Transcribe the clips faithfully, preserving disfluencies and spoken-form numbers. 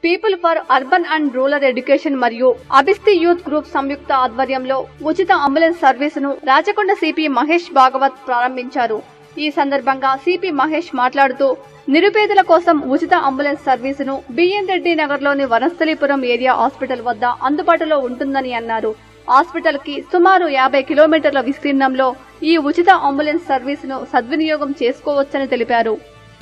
People for urban and rural education మరియు అభిస్తి youth group సంయుక్త ఆధ్వర్యంలో ఉచిత అంబులెన్స్ సర్వీసును రాచకొండ సిపి మహేష్ భాగవత్ ప్రారంభించారు. ఈ సందర్భంగా సిపి మహేష్ మాట్లాడుతూ నిరుపేదల కోసం ఉచిత అంబులెన్స్ సర్వీసును బిఎన్ రెడ్డి నగర్ లోని వనస్థలిపురం ఏరియా హాస్పిటల్ వద్ద అందుబాటులో ఉంటుందని అన్నారు. హాస్పిటల్ కి సుమారు యాభై కిలోమీటర్ల విస్తీర్ణంలో ఈ ఉచిత అంబులెన్స్ సర్వీసును సద్వినియోగం చేసుకోవచ్చని తెలిపారు.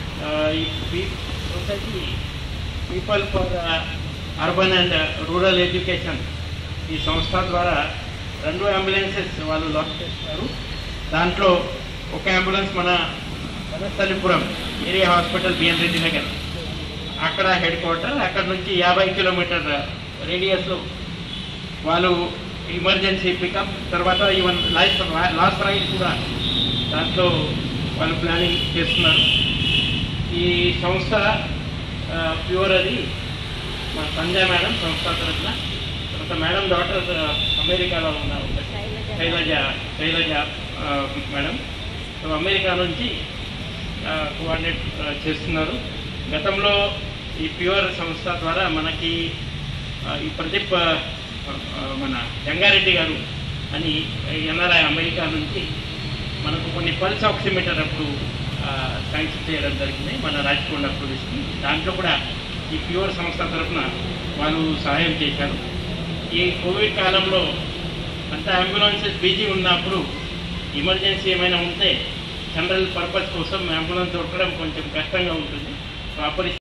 People for urban and rural education ఈ సంస్థ ద్వారా రెండు అంబులెన్సెస్ వాళ్ళు లాంచ్ చేస్తున్నారు. దాంట్లో ఒక అంబులెన్స్ మన Vanasthalipuram area hospital B N Reddy Nagar అక్కడ హెడ్ క్వార్టర్, అక్కడ నుంచి యాభై కిలోమీటర్ రేడియస్లో వాళ్ళు ఎమర్జెన్సీ పికప్, తర్వాత ఈవెన్ లాస్ట్ లాస్ట్ రైడ్ కూడా దాంట్లో వాళ్ళు ప్లానింగ్ చేస్తున్నారు. ఈ సంస్థ ప్యూర్ అది మా సంజయ్ మేడం సంస్థ తరఫున, తర్వాత మేడం డాక్టర్ అమెరికాలో ఉన్నారు శైలజ శైలజ మేడం అమెరికా నుంచి కోఆర్డినేట్ చేస్తున్నారు. గతంలో ఈ ప్యూర్ సంస్థ ద్వారా మనకి ఈ ప్రదీప్ మన జంగారెడ్డి గారు అని ఎన్ఆర్ఐ అమెరికా నుంచి మనకు కొన్ని పల్స్ ఆక్సిమీటర్ అప్పుడు శాంక్షన్ చేయడం జరిగింది మన రాచకొండ పోలీస్కి. దాంట్లో కూడా ఈ ప్యూర్ సంస్థ తరఫున వాళ్ళు సహాయం చేశారు. ఈ కోవిడ్ కాలంలో అంత అంబులెన్సెస్ బిజీ ఉన్నప్పుడు ఎమర్జెన్సీ ఏమైనా ఉంటే జనరల్ పర్పస్ కోసం అంబులెన్స్ దొరకడం కొంచెం కష్టంగా ఉంటుంది.